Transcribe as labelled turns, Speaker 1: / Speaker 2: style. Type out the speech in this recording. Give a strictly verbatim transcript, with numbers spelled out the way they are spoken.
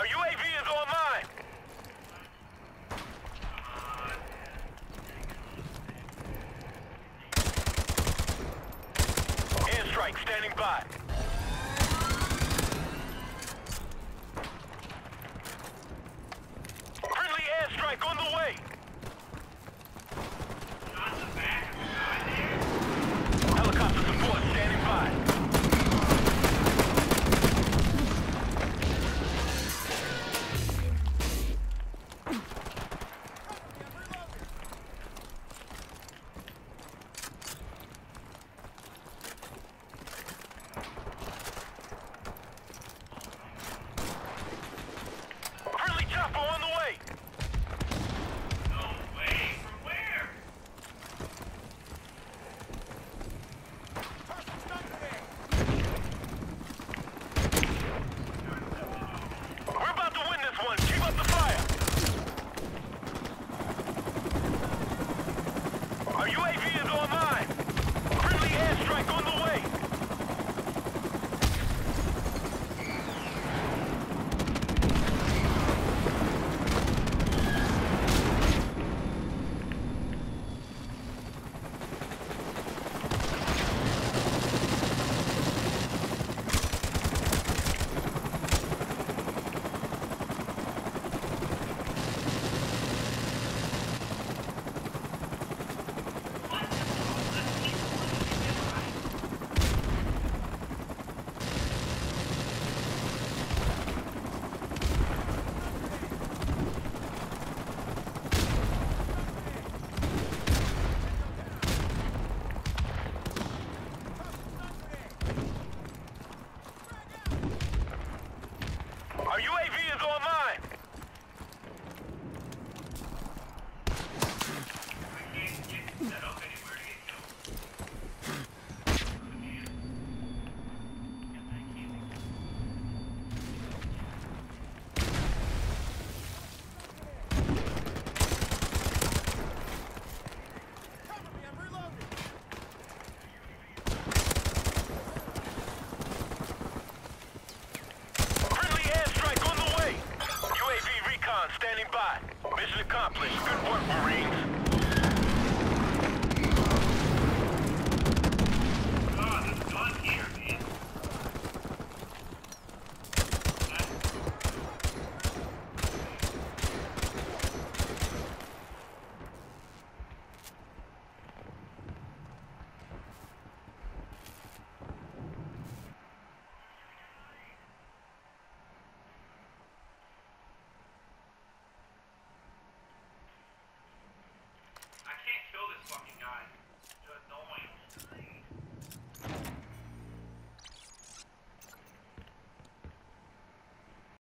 Speaker 1: Our U A V is online. Airstrike standing by. Friendly airstrike on the way. Helicopter support standing by. Friendly chopper on the way.
Speaker 2: No way. From where?
Speaker 1: We're about to win this one. Keep up the fire. Our U A V is online. Friendly airstrike on the way. Our U A V is online.
Speaker 2: I can't get set up anywhere to get killed.
Speaker 1: Friendly airstrike on the way. U A V recon standing by. Mission accomplished. Good work, Marines.